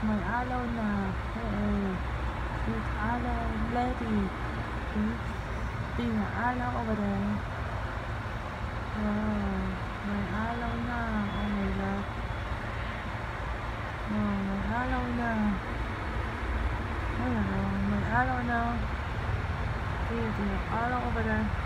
May alaw na. It's alaw lady. It's being alaw over there. Wow. May alaw na. Oh my god. Oh, may alaw na. Ayan o. May alaw na. It's alaw over there.